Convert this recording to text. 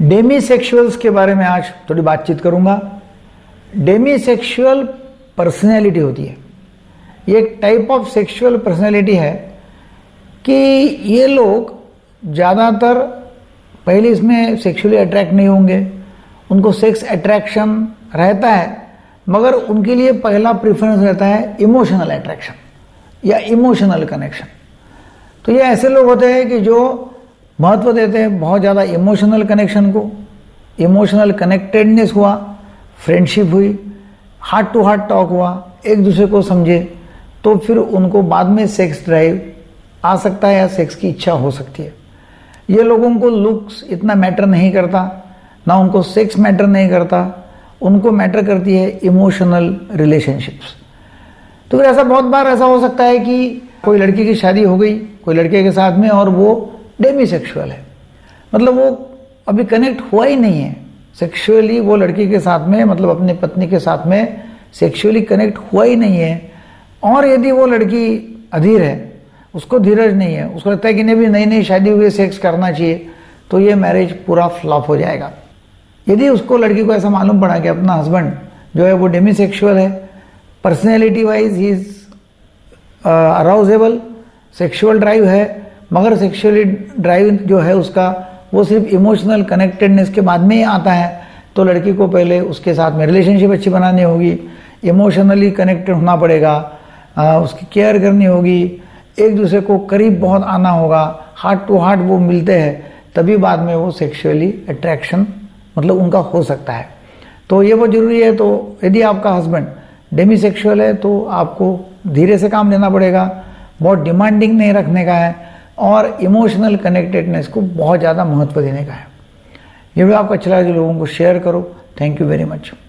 डेमीसेक्सुअल्स के बारे में आज थोड़ी बातचीत करूंगा। डेमीसेक्सुअल पर्सनैलिटी होती है, ये एक टाइप ऑफ सेक्सुअल पर्सनैलिटी है कि ये लोग ज़्यादातर पहले इसमें सेक्सुअली अट्रैक्ट नहीं होंगे, उनको सेक्स अट्रैक्शन रहता है, मगर उनके लिए पहला प्रेफरेंस रहता है इमोशनल अट्रैक्शन या इमोशनल कनेक्शन। तो ये ऐसे लोग होते हैं कि जो महत्व देते हैं बहुत ज़्यादा इमोशनल कनेक्शन को। इमोशनल कनेक्टेडनेस हुआ, फ्रेंडशिप हुई, हार्ट टू हार्ट टॉक हुआ, एक दूसरे को समझे, तो फिर उनको बाद में सेक्स ड्राइव आ सकता है या सेक्स की इच्छा हो सकती है। ये लोगों को लुक्स इतना मैटर नहीं करता, ना उनको सेक्स मैटर नहीं करता, उनको मैटर करती है इमोशनल रिलेशनशिप्स। तो फिर ऐसा बहुत बार ऐसा हो सकता है कि कोई लड़की की शादी हो गई कोई लड़के के साथ में और वो डेमीसेक्सुअल है, मतलब वो अभी कनेक्ट हुआ ही नहीं है सेक्सुअली, वो लड़की के साथ में मतलब अपनी पत्नी के साथ में सेक्सुअली कनेक्ट हुआ ही नहीं है। और यदि वो लड़की अधीर है, उसको धीरज नहीं है, उसको लगता है कि नहीं भी नई नई शादी हुई सेक्स करना चाहिए, तो ये मैरिज पूरा फ्लॉप हो जाएगा। यदि उसको लड़की को ऐसा मालूम पड़ा कि अपना हस्बैंड जो है वो डेमीसेक्सुअल है, personality wise he is arousable, sexual drive है, मगर सेक्सुअली ड्राइव जो है उसका वो सिर्फ इमोशनल कनेक्टेडनेस के बाद में ही आता है, तो लड़की को पहले उसके साथ में रिलेशनशिप अच्छी बनानी होगी, इमोशनली कनेक्टेड होना पड़ेगा, उसकी केयर करनी होगी, एक दूसरे को करीब बहुत आना होगा, हार्ट टू हार्ट वो मिलते हैं, तभी बाद में वो सेक्सुअली अट्रैक्शन मतलब उनका हो सकता है। तो ये बहुत ज़रूरी है। तो यदि आपका हस्बैंड डेमीसेक्सुअल है तो आपको धीरे से काम लेना पड़ेगा, बहुत डिमांडिंग नहीं रखने का है और इमोशनल कनेक्टेडनेस को बहुत ज़्यादा महत्व देने का है। ये वीडियो आपको अच्छा लगा तो लोगों को शेयर करो। Thank you very much.